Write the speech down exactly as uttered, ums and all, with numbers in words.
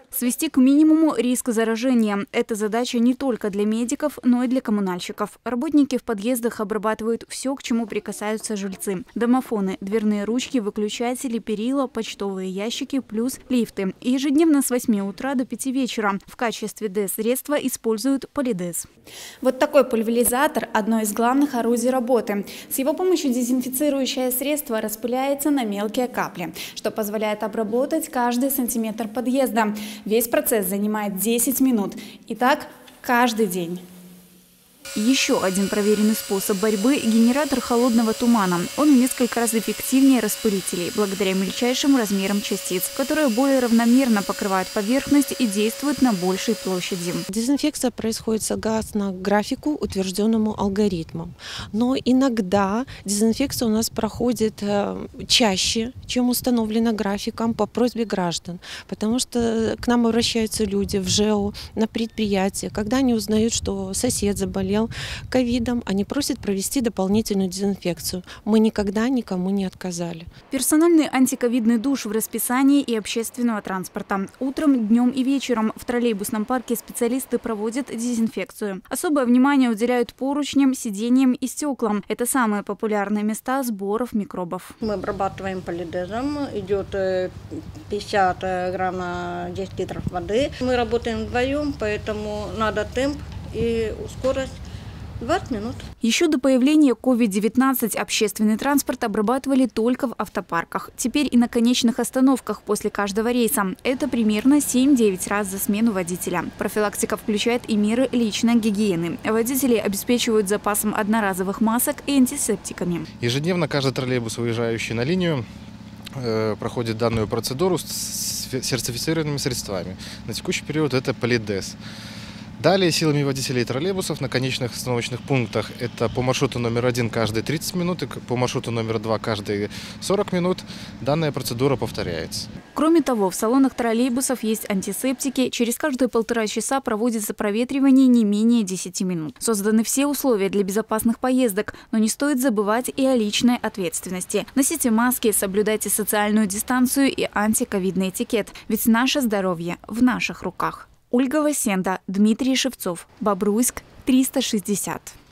Свести к минимуму риск заражения. Это задача не только для медиков, но и для коммунальщиков. Работники в подъездах обрабатывают все, к чему прикасаются жильцы. Домофоны, дверные ручки, выключатели, перила, почтовые ящики, плюс лифты. И ежедневно с восьми утра до пяти вечера. В качестве ДЭС-средства используют полидез. Вот такой пульверизатор – одно из главных орудий работы. С его помощью дезинфицирующее средство распыляется на мелкие капли, что позволяет обработать каждый сантиметр подъезда. Весь процесс занимает десять минут. И так каждый день. Еще один проверенный способ борьбы – генератор холодного тумана. Он в несколько раз эффективнее распылителей, благодаря мельчайшим размерам частиц, которые более равномерно покрывают поверхность и действуют на большей площади. Дезинфекция происходит согласно графику, утвержденному алгоритмом. Но иногда дезинфекция у нас проходит чаще, чем установлено графиком, по просьбе граждан. Потому что к нам обращаются люди в ЖЭО, на предприятии, когда они узнают, что сосед заболел ковидом, они просят провести дополнительную дезинфекцию. Мы никогда никому не отказали. Персональный антиковидный душ в расписании и общественного транспорта. Утром, днем и вечером в троллейбусном парке специалисты проводят дезинфекцию. Особое внимание уделяют поручням, сиденьям и стеклам. Это самые популярные места сборов микробов. Мы обрабатываем полидезом. Идет пятьдесят грамм на десять литров воды. Мы работаем вдвоем, поэтому надо темп и скорость. двадцать минут. Еще до появления ковид девятнадцать общественный транспорт обрабатывали только в автопарках. Теперь и на конечных остановках после каждого рейса. Это примерно семь-девять раз за смену водителя. Профилактика включает и меры личной гигиены. Водители обеспечивают запасом одноразовых масок и антисептиками. Ежедневно каждый троллейбус, выезжающий на линию, проходит данную процедуру с сертифицированными средствами. На текущий период это полидез. Далее силами водителей троллейбусов на конечных остановочных пунктах это по маршруту номер один каждые тридцать минут и по маршруту номер два каждые сорок минут данная процедура повторяется. Кроме того, в салонах троллейбусов есть антисептики. Через каждые полтора часа проводится проветривание не менее десяти минут. Созданы все условия для безопасных поездок, но не стоит забывать и о личной ответственности. Носите маски, соблюдайте социальную дистанцию и антиковидный этикет. Ведь наше здоровье в наших руках. Ольга Васенда, Дмитрий Шевцов, Бобруйск, триста шестьдесят.